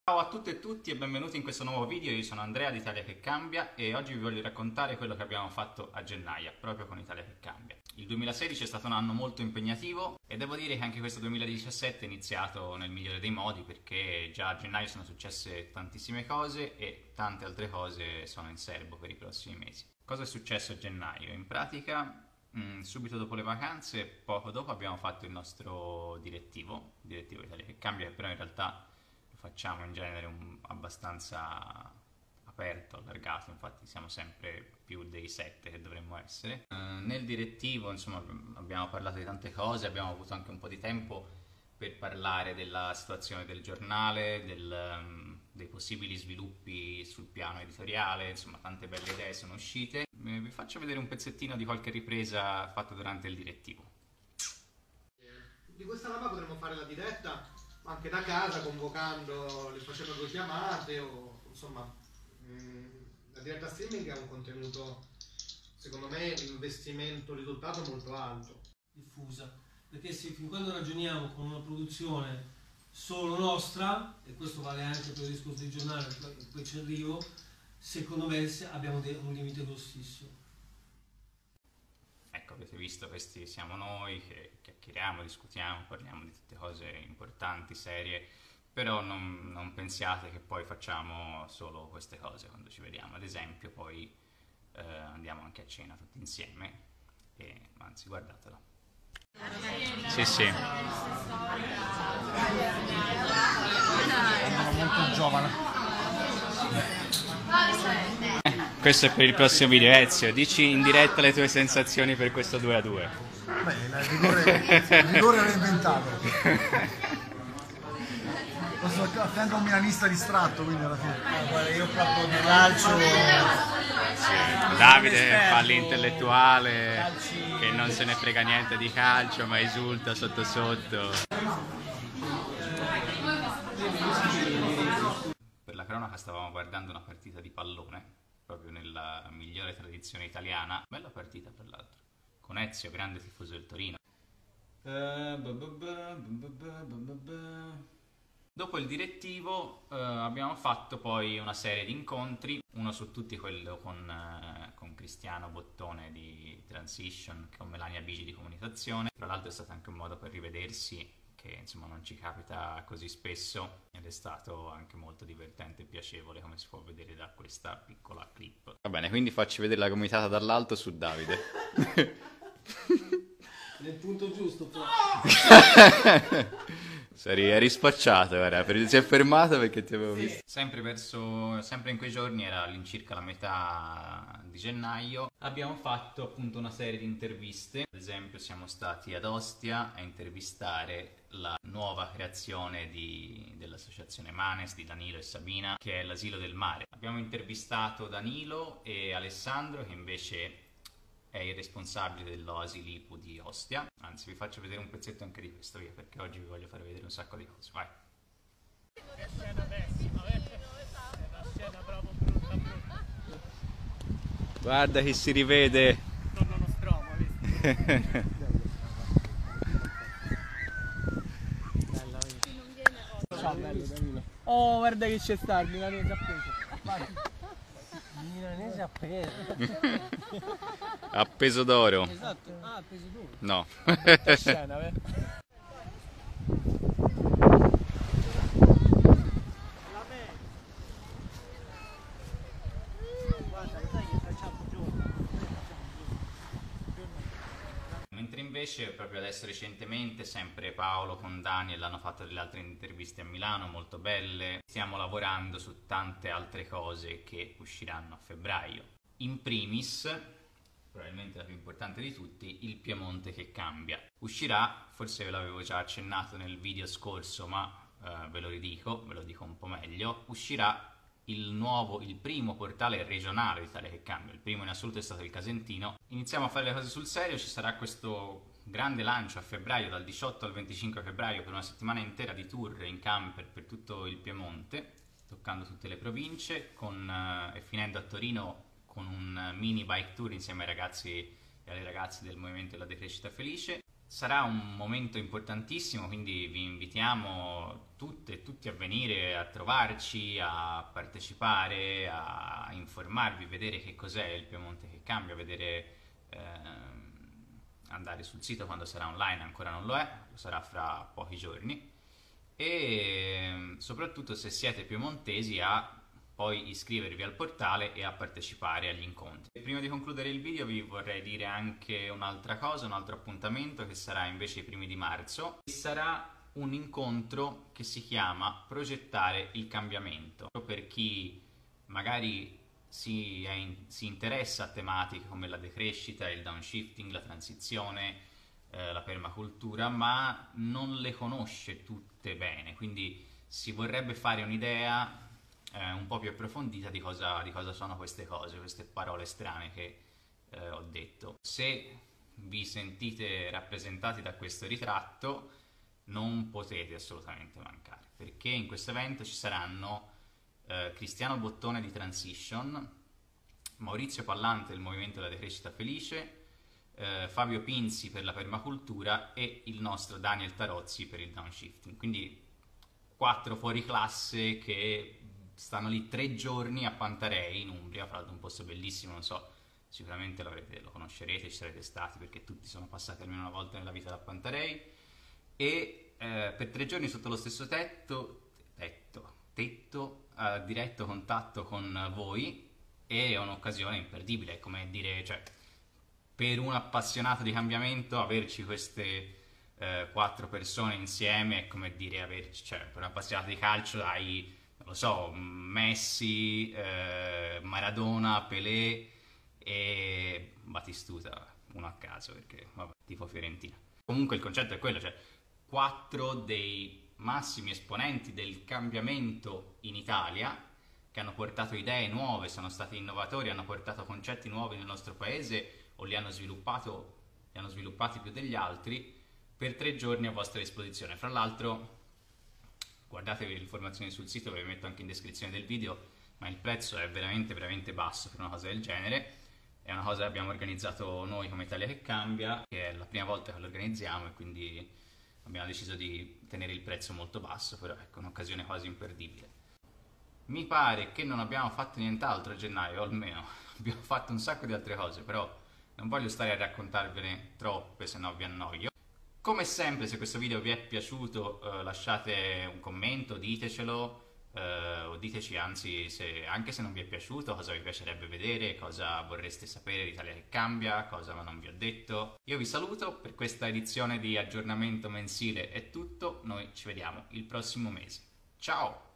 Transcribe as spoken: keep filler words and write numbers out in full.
Ciao a tutte e tutti e benvenuti in questo nuovo video. Io sono Andrea di Italia che Cambia e oggi vi voglio raccontare quello che abbiamo fatto a gennaio, proprio con Italia che Cambia. Il duemilasedici è stato un anno molto impegnativo e devo dire che anche questo duemiladiciassette è iniziato nel migliore dei modi, perché già a gennaio sono successe tantissime cose e tante altre cose sono in serbo per i prossimi mesi. Cosa è successo a gennaio? In pratica, mh, subito dopo le vacanze, poco dopo, abbiamo fatto il nostro direttivo, il direttivo Italia che Cambia, che però in realtà facciamo in genere un, abbastanza aperto, allargato, infatti siamo sempre più dei sette che dovremmo essere. Eh, nel direttivo, insomma, abbiamo parlato di tante cose, abbiamo avuto anche un po' di tempo per parlare della situazione del giornale, del, um, dei possibili sviluppi sul piano editoriale, insomma tante belle idee sono uscite. Eh, vi faccio vedere un pezzettino di qualche ripresa fatta durante il direttivo. Di questa roba potremmo fare la diretta anche da casa, convocando, le facendo due chiamate o insomma mh, la diretta streaming è un contenuto, secondo me, investimento risultato molto alto, diffusa, perché se fin quando ragioniamo con una produzione solo nostra, e questo vale anche per il discorso del giornale, poi ci arrivo, secondo me abbiamo un limite grossissimo. Ecco, avete visto, questi siamo noi che chiacchieriamo, discutiamo, parliamo di tutte cose importanti, serie, però non, non pensiate che poi facciamo solo queste cose quando ci vediamo. Ad esempio poi eh, andiamo anche a cena tutti insieme, e anzi guardatelo. Sì, sì. Sono molto giovane. Questo è per il prossimo video. Ezio, dici in diretta le tue sensazioni per questo due a due. Beh, il rigore, il rigore l'ho inventato. Posso a fianco a un milanista distratto, quindi alla fine. Ah, guarda, io proprio di calcio. Sì. Davide fa l'intellettuale che non se ne frega niente di calcio, ma esulta sotto sotto. Per la cronaca stavamo guardando una partita di pallone, proprio nella migliore tradizione italiana. Bella partita, per l'altro, con Ezio, grande tifoso del Torino. Dopo il direttivo eh, abbiamo fatto poi una serie di incontri, uno su tutti quello con, eh, con Cristiano Bottone di Transition, con Melania Bigi di Comunicazione. Tra l'altro è stato anche un modo per rivedersi, che insomma non ci capita così spesso, ed è stato anche molto divertente e piacevole, come si può vedere da questa piccola clip. Va bene, quindi facci vedere la gomitata dall'alto su Davide. Nel punto giusto però. Eri, eri spacciato, guarda, si è fermato perché ti avevo visto. Sempre, verso, sempre in quei giorni, era all'incirca la metà di gennaio, abbiamo fatto appunto una serie di interviste. Ad esempio siamo stati ad Ostia a intervistare la nuova creazione di, dell'associazione Manes di Danilo e Sabina, che è l'Asilo del Mare. Abbiamo intervistato Danilo e Alessandro, che invece è il responsabile dell'Oasi Lipu di Ostia. Anzi, vi faccio vedere un pezzetto anche di questo, via, perché oggi vi voglio fare vedere un sacco di cose. Vai! Che scena pessima, è una scena proprio brutta brutta. Guarda che si rivede! Non uno stromo, visto? Bella, vedi? Ciao, bello, Danilo. Oh, guarda che c'è sta, il milanese appeso. Vai. Il milanese appeso. Appeso d'oro. Esatto. Ah, appeso d'oro. No. Che scena, vero? Mentre invece proprio adesso recentemente sempre Paolo con Daniel hanno fatto delle altre interviste a Milano molto belle. Stiamo lavorando su tante altre cose che usciranno a febbraio. In primis, probabilmente la più importante di tutti, il Piemonte che cambia. Uscirà, forse ve l'avevo già accennato nel video scorso, ma eh, ve lo ridico, ve lo dico un po' meglio. Uscirà il nuovo, il primo portale regionale di Italia che Cambia. Il primo in assoluto è stato il Casentino. Iniziamo a fare le cose sul serio, ci sarà questo grande lancio a febbraio, dal diciotto al venticinque febbraio, per una settimana intera di tour in camper per tutto il Piemonte, toccando tutte le province, con, eh, e finendo a Torino con un mini bike tour insieme ai ragazzi e alle ragazze del Movimento della Decrescita Felice. sarà un momento importantissimo, quindi vi invitiamo tutte e tutti a venire a trovarci, a partecipare, a informarvi, vedere che cos'è il Piemonte che cambia, vedere, ehm, andare sul sito quando sarà online, ancora non lo è, lo sarà fra pochi giorni, e soprattutto se siete piemontesi a poi iscrivervi al portale e a partecipare agli incontri. Prima di concludere il video vi vorrei dire anche un'altra cosa, un altro appuntamento che sarà invece i primi di marzo. Sarà un incontro che si chiama Progettare il cambiamento. Per chi magari si, è in, si interessa a tematiche come la decrescita, il downshifting, la transizione, eh, la permacultura, ma non le conosce tutte bene, quindi si vorrebbe fare un'idea Eh, un po' più approfondita di cosa, di cosa sono queste cose, queste parole strane che eh, ho detto. Se vi sentite rappresentati da questo ritratto, non potete assolutamente mancare, perché in questo evento ci saranno eh, Cristiano Bottone di Transition, Maurizio Pallante del Movimento della Decrescita Felice, eh, Fabio Pinzi per la permacultura e il nostro Daniel Tarozzi per il downshifting. Quindi quattro fuoriclasse che stanno lì tre giorni a Pantarei in Umbria, fra l'altro un posto bellissimo, non so, sicuramente l'avrete, lo conoscerete, ci sarete stati perché tutti sono passati almeno una volta nella vita da Pantarei, e eh, per tre giorni sotto lo stesso tetto, tetto, tetto, a diretto contatto con voi, e è un'occasione imperdibile, è come dire, cioè, per un appassionato di cambiamento averci queste eh, quattro persone insieme è come dire averci, cioè, per un appassionato di calcio hai, lo so, Messi, eh, Maradona, Pelé e Batistuta, uno a caso perché, vabbè, tifo Fiorentina. Comunque il concetto è quello, cioè quattro dei massimi esponenti del cambiamento in Italia che hanno portato idee nuove, sono stati innovatori, hanno portato concetti nuovi nel nostro paese o li hanno sviluppato, li hanno sviluppati più degli altri, per tre giorni a vostra disposizione. Fra l'altro guardatevi le informazioni sul sito, ve le metto anche in descrizione del video, ma il prezzo è veramente veramente basso per una cosa del genere. È una cosa che abbiamo organizzato noi come Italia che Cambia, che è la prima volta che lo organizziamo, e quindi abbiamo deciso di tenere il prezzo molto basso, però ecco, un'occasione quasi imperdibile. Mi pare che non abbiamo fatto nient'altro a gennaio, o almeno abbiamo fatto un sacco di altre cose, però non voglio stare a raccontarvene troppe, se no vi annoio. Come sempre, se questo video vi è piaciuto, eh, lasciate un commento, ditecelo, eh, o diteci anzi, se, anche se non vi è piaciuto, cosa vi piacerebbe vedere, cosa vorreste sapere di Italia che Cambia, cosa non vi ho detto. Io vi saluto, per questa edizione di aggiornamento mensile è tutto, noi ci vediamo il prossimo mese. Ciao!